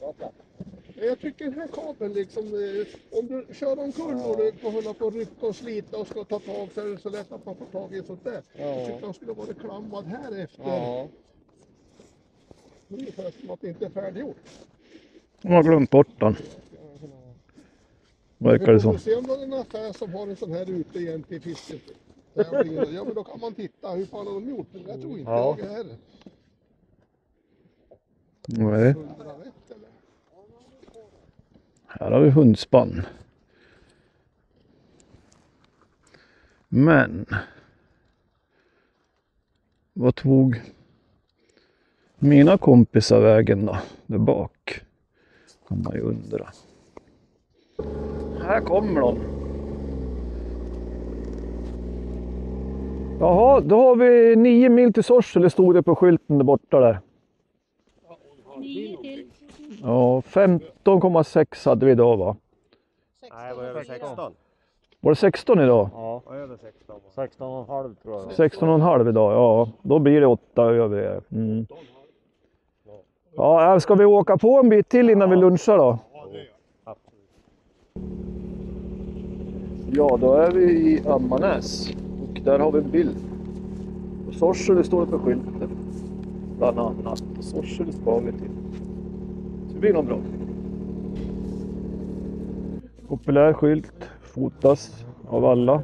Jag tycker den här kabeln liksom, om du kör omkull och du får hålla på och rycka och slita och ska ta tag, så är det så lätt att man får tag i sånt där. Jag tycker de skulle ha varit klammad här efter. Ja. Ungefär som att det inte är färdiggjort. De har glömt bort den. Verkar det Vi som. får se om det är en affär som har en sån här ute igen till fisket. Ja, men då kan man titta hur fan har de gjort. Jag tror inte jag är här. Nej. 101 eller? Här har vi hundspann. Men vad tog mina kompisar vägen då? Där bak kan man ju undra. Här kommer de. Jaha, då har vi 9 mil till Sorsele, stod det på skylten där borta där. 9 till. Ja, 15,6 hade vi idag va? Nej, det var över 16. Var det 16 idag? Ja, över 16. 16,5 tror jag. 16,5 idag, ja. Då blir det 8 över det. Mm. Ja, ska vi åka på en bit till innan vi lunchar då? Ja, då är vi i Ammarnäs. Och där har vi en bild. På Sorsele står det på skylten. Bland annat. Sorsele ska vi till. Så det blir nog bra. Populär skylt. Fotas av alla.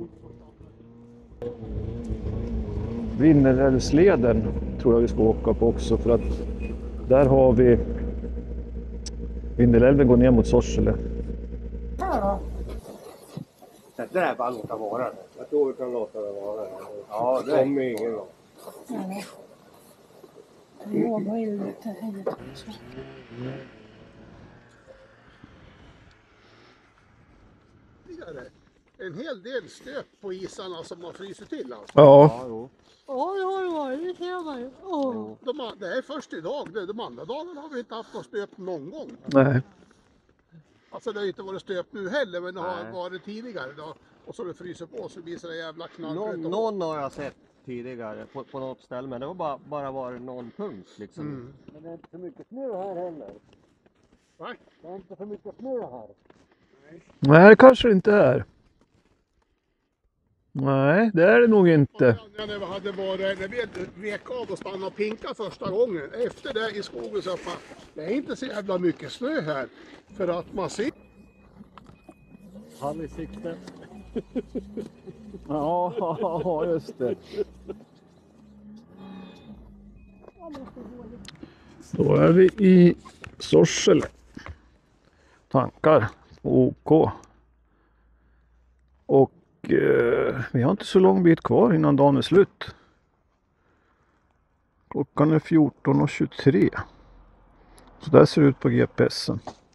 Vindelälvsleden tror jag vi ska åka på också, för att där har vi Vindelälven går ner mot Sorsele. Det där bara låta vara det. Jag tror vi kan låta det vara det. Ja, det kommer ingen då. Nej. Jag vågar inte heller. En hel del stöp på isarna som har frysit till alltså. Ja, jo. Oj, det ser man ju. Det är först idag. De andra dagarna har vi inte haft något stöp någon gång. nej. Alltså det har inte varit stöp nu heller, men det har varit tidigare då. Och så har det fryser på så blir det jävla knallrött. Någon har jag sett tidigare på något ställe, men det var bara varit någon punkt liksom. Mm. Men det är inte för mycket snö här heller. Va? Det är inte för mycket snö här. Nej, det kanske det inte är. Nej, det är det nog inte. När vi vek av och stannade och pinka första gången. Efter det i skogen så att det är inte så jävla mycket snö här. För att man ser. Hall i sikte. Ja, just det. Då är vi i Sorsele. Tankar på OK. Och vi har inte så lång bit kvar innan dagen är slut. Klockan är 14:23. Så där ser det ut på GPSen.